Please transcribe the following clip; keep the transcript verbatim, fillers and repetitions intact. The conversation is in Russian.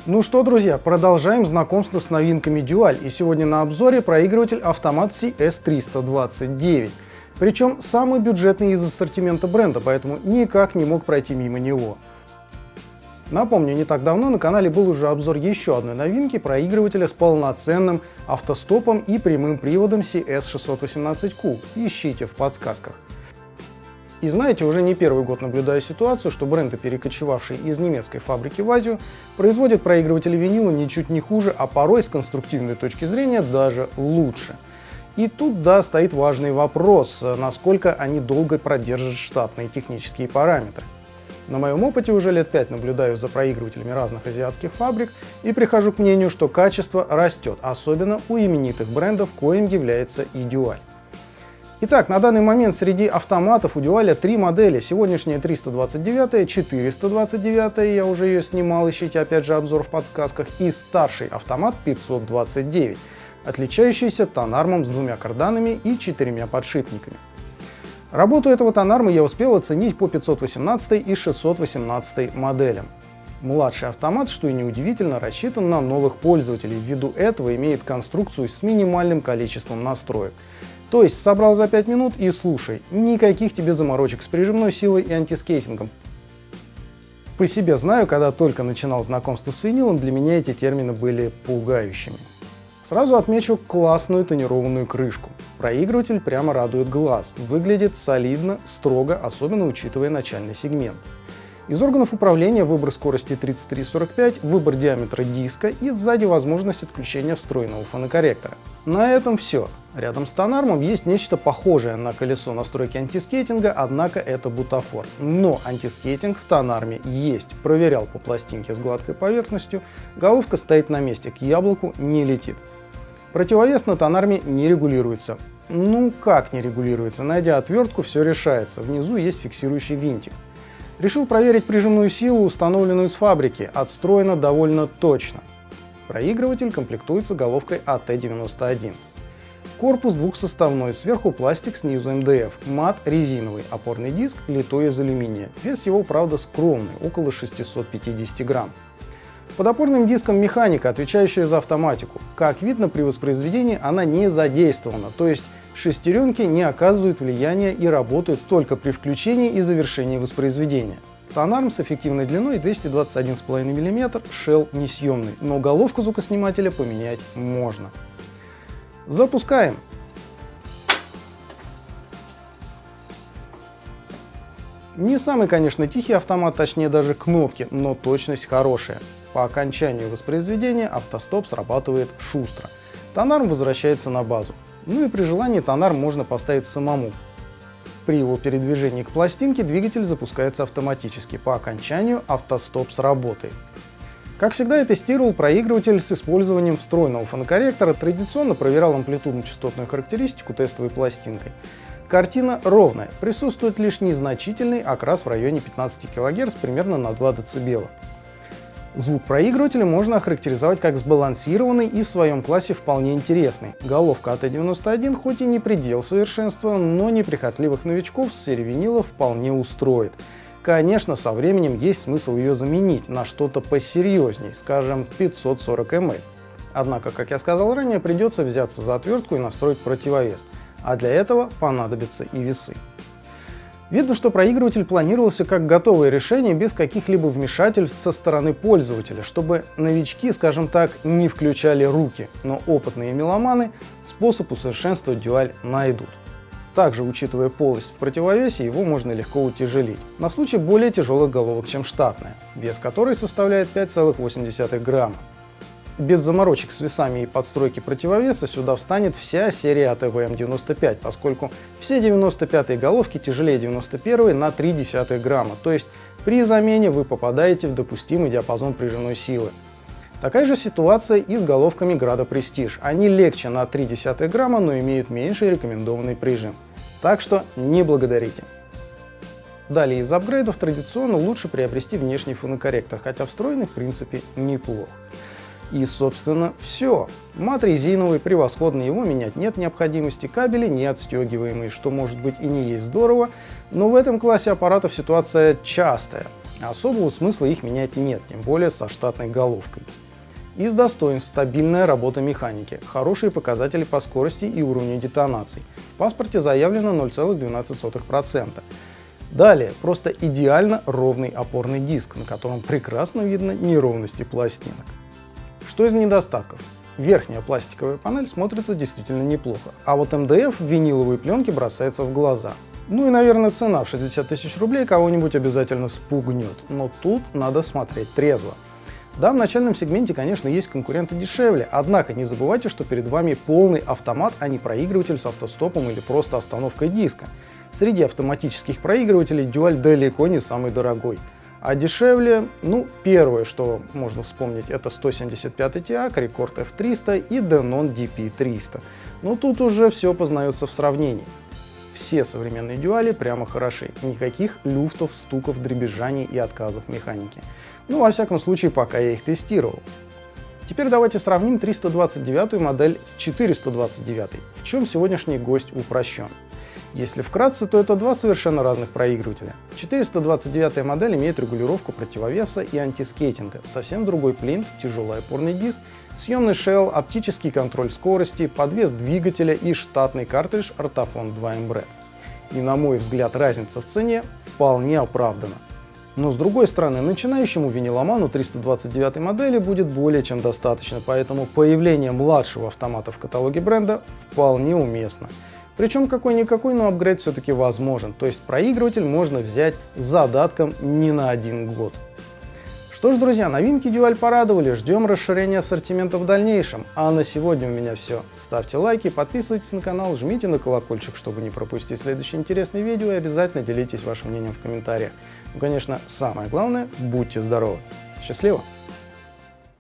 Ну что, друзья, продолжаем знакомство с новинками Dual, и сегодня на обзоре проигрыватель автомат си эс триста двадцать девять. Причем самый бюджетный из ассортимента бренда, поэтому никак не мог пройти мимо него. Напомню, не так давно на канале был уже обзор еще одной новинки проигрывателя с полноценным автостопом и прямым приводом си эс шестьсот восемнадцать кью. Ищите в подсказках. И знаете, уже не первый год наблюдаю ситуацию, что бренды, перекочевавшие из немецкой фабрики в Азию, производят проигрыватели винила ничуть не хуже, а порой с конструктивной точки зрения даже лучше. И тут, да, стоит важный вопрос, насколько они долго продержат штатные технические параметры. На моем опыте уже лет пять наблюдаю за проигрывателями разных азиатских фабрик и прихожу к мнению, что качество растет, особенно у именитых брендов, коим является и Dual. Итак, на данный момент среди автоматов у Dual три модели. Сегодняшняя триста двадцать девять, четыреста двадцать девять, я уже ее снимал, ищите опять же обзор в подсказках, и старший автомат пятьсот двадцать девять, отличающийся тонармом с двумя карданами и четырьмя подшипниками. Работу этого тонарма я успел оценить по пятьсот восемнадцатой и шестьсот восемнадцатой моделям. Младший автомат, что и неудивительно, рассчитан на новых пользователей, ввиду этого имеет конструкцию с минимальным количеством настроек. То есть собрал за пять минут и слушай, никаких тебе заморочек с прижимной силой и антискейтингом. По себе знаю, когда только начинал знакомство с винилом, для меня эти термины были пугающими. Сразу отмечу классную тонированную крышку. Проигрыватель прямо радует глаз, выглядит солидно, строго, особенно учитывая начальный сегмент. Из органов управления выбор скорости тридцать три сорок пять, выбор диаметра диска и сзади возможность отключения встроенного фонокорректора. На этом все. Рядом с тонармом есть нечто похожее на колесо настройки антискейтинга, однако это бутафор. Но антискейтинг в тонарме есть. Проверял по пластинке с гладкой поверхностью, головка стоит на месте, к яблоку не летит. Противовес на тонарме не регулируется. Ну как не регулируется? Найдя отвертку, все решается. Внизу есть фиксирующий винтик. Решил проверить прижимную силу, установленную с фабрики. Отстроено довольно точно. Проигрыватель комплектуется головкой а тэ девяносто один. Корпус двухсоставной, сверху пластик, снизу эм дэ эф, мат резиновый, опорный диск литой из алюминия. Вес его, правда, скромный, около шестисот пятидесяти грамм. Под опорным диском механика, отвечающая за автоматику. Как видно, при воспроизведении она не задействована, то есть шестеренки не оказывают влияния и работают только при включении и завершении воспроизведения. Тонарм с эффективной длиной двести двадцать один и пять миллиметра, шел несъемный, но головку звукоснимателя поменять можно. Запускаем. Не самый, конечно, тихий автомат, точнее даже кнопки, но точность хорошая. По окончанию воспроизведения автостоп срабатывает шустро. Тонарм возвращается на базу. Ну и при желании тонарм можно поставить самому. При его передвижении к пластинке двигатель запускается автоматически. По окончанию автостоп сработает. Как всегда, я тестировал проигрыватель с использованием встроенного фонокорректора, традиционно проверял амплитудно-частотную характеристику тестовой пластинкой. Картина ровная, присутствует лишь незначительный окрас в районе пятнадцати килогерц, примерно на два децибела. Звук проигрывателя можно охарактеризовать как сбалансированный и в своем классе вполне интересный. Головка а тэ девяносто один хоть и не предел совершенства, но неприхотливых новичков в сфере винила вполне устроит. Конечно, со временем есть смысл ее заменить на что-то посерьезней, скажем, пятьсот сорок миллилитров. Однако, как я сказал ранее, придется взяться за отвертку и настроить противовес, а для этого понадобятся и весы. Видно, что проигрыватель планировался как готовое решение без каких-либо вмешательств со стороны пользователя, чтобы новички, скажем так, не включали руки, но опытные меломаны способ усовершенствовать Dual найдут. Также, учитывая полость в противовесе, его можно легко утяжелить, на случай более тяжелых головок, чем штатная, вес которой составляет пять целых восемь десятых грамма. Без заморочек с весами и подстройки противовеса сюда встанет вся серия а тэ вэ эм девяносто пять, поскольку все девяносто пятые головки тяжелее девяносто первой на три десятых грамма, то есть при замене вы попадаете в допустимый диапазон прижимной силы. Такая же ситуация и с головками Grado Prestige. Они легче на три десятых грамма, но имеют меньший рекомендованный прижим. Так что не благодарите. Далее из апгрейдов традиционно лучше приобрести внешний фонокорректор, хотя встроенный в принципе неплох. И, собственно, все. Мат резиновый, превосходный, его менять нет необходимости, кабели не отстегиваемые, что может быть и не есть здорово, но в этом классе аппаратов ситуация частая. Особого смысла их менять нет, тем более со штатной головкой. Из достоинств стабильная работа механики, хорошие показатели по скорости и уровню детонаций. В паспорте заявлено ноль целых двенадцать сотых процента. Далее, просто идеально ровный опорный диск, на котором прекрасно видно неровности пластинок. Что из недостатков? Верхняя пластиковая панель смотрится действительно неплохо, а вот эм дэ эф в виниловой пленке бросается в глаза. Ну и, наверное, цена в шестьдесят тысяч рублей кого-нибудь обязательно спугнет, но тут надо смотреть трезво. Да, в начальном сегменте, конечно, есть конкуренты дешевле, однако не забывайте, что перед вами полный автомат, а не проигрыватель с автостопом или просто остановкой диска. Среди автоматических проигрывателей Dual далеко не самый дорогой. А дешевле, ну, первое, что можно вспомнить, это сто семьдесят пять ти эй, Record эф триста и Denon ди пи триста. Но тут уже все познается в сравнении. Все современные дюали прямо хороши, никаких люфтов, стуков, дребезжаний и отказов механики. Ну, во всяком случае, пока я их тестировал. Теперь давайте сравним триста двадцать девятую модель с четыреста двадцать девятой, в чем сегодняшний гость упрощен. Если вкратце, то это два совершенно разных проигрывателя. четыреста двадцать девятая модель имеет регулировку противовеса и антискейтинга, совсем другой плинт, тяжелый опорный диск, съемный шелл, оптический контроль скорости, подвес двигателя и штатный картридж Ortofon два Embred. И на мой взгляд, разница в цене вполне оправдана. Но с другой стороны, начинающему виниломану триста двадцать девятой модели будет более чем достаточно, поэтому появление младшего автомата в каталоге бренда вполне уместно. Причем какой-никакой, но апгрейд все-таки возможен, то есть проигрыватель можно взять с задатком не на один год. Что ж, друзья, новинки Dual порадовали, ждем расширения ассортимента в дальнейшем. А на сегодня у меня все. Ставьте лайки, подписывайтесь на канал, жмите на колокольчик, чтобы не пропустить следующие интересные видео, и обязательно делитесь вашим мнением в комментариях. Ну, конечно, самое главное, будьте здоровы. Счастливо!